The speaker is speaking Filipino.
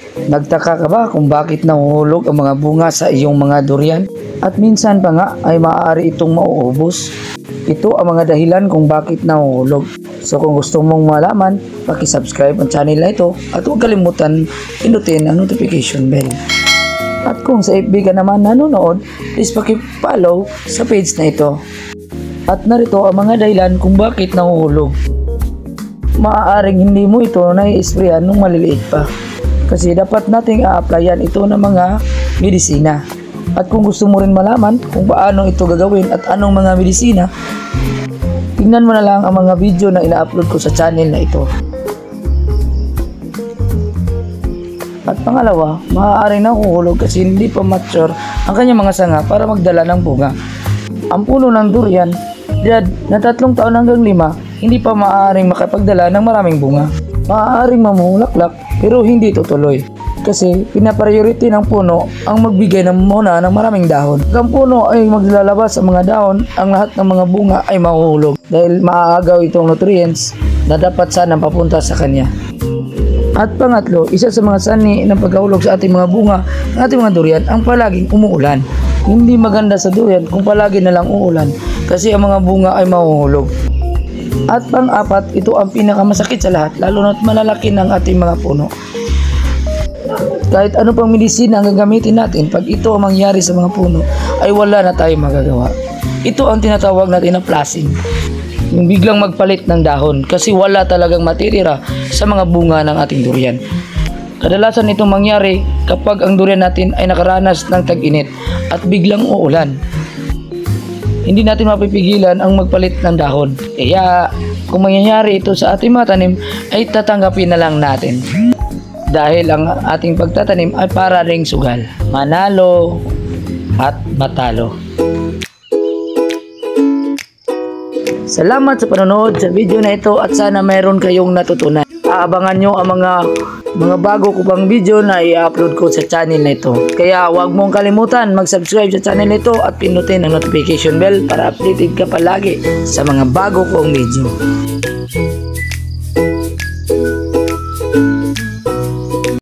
Nagtaka ka ba kung bakit nahuhulog ang mga bunga sa iyong mga durian? At minsan pa nga ay maaari itong mauubos. Ito ang mga dahilan kung bakit nahuhulog. So kung gusto mong malaman, paki-subscribe ang channel na ito at huwag kalimutan pinutin ang notification bell. At kung sa FB ka naman nanonood, please paki-follow sa page na ito. At narito ang mga dahilan kung bakit nahuhulog. Maaaring hindi mo ito nai-sprayan nung maliliit pa. Kasi dapat nating a-applyan ito ng mga medisina. At kung gusto mo rin malaman kung paano ito gagawin at anong mga medisina, tingnan mo na lang ang mga video na ina-upload ko sa channel na ito. At pangalawa, maaaring nahuhulog kasi hindi pa mature ang kanyang mga sanga para magdala ng bunga. Ang puno ng durian, na 3 taon hanggang 5, hindi pa maaaring makapagdala ng maraming bunga. Maaaring mamulaklak pero hindi tutuloy. Kasi pinapriority ng puno ang magbigay muna ng maraming dahon. Ang puno ay maglalabas ang mga dahon, ang lahat ng mga bunga ay mahuhulog dahil maaagaw itong nutrients na dapat sana papunta sa kanya. At pangatlo, isa sa mga sani ng pagkahulog sa ating mga bunga, ng ating mga durian, ang palaging umuulan. Hindi maganda sa durian kung palagi na lang uulan kasi ang mga bunga ay mahuhulog. At pang-apat, ito ang pinakamasakit sa lahat, lalo na't malalaki ng ating mga puno. Kahit ano pang medisina ang gagamitin natin, pag ito ang mangyari sa mga puno, ay wala na tayong magagawa. Ito ang tinatawag natin na flushing. Yung biglang magpalit ng dahon kasi wala talagang matitira sa mga bunga ng ating durian. Kadalasan itong mangyari kapag ang durian natin ay nakaranas ng tag-init at biglang uulan. Hindi natin mapipigilan ang magpalit ng dahon. Kaya kung mangyayari ito sa ating mga tanim, ay tatanggapin na lang natin. Dahil ang ating pagtatanim ay para ring sugal. Manalo at matalo. Salamat sa panonood sa video na ito at sana mayroon kayong natutunan. Aabangan nyo ang mga bago ko pang video na i-upload ko sa channel na ito. Kaya huwag mong kalimutan mag-subscribe sa channel na ito at pinutin ang notification bell para updated ka palagi sa mga bago kong video.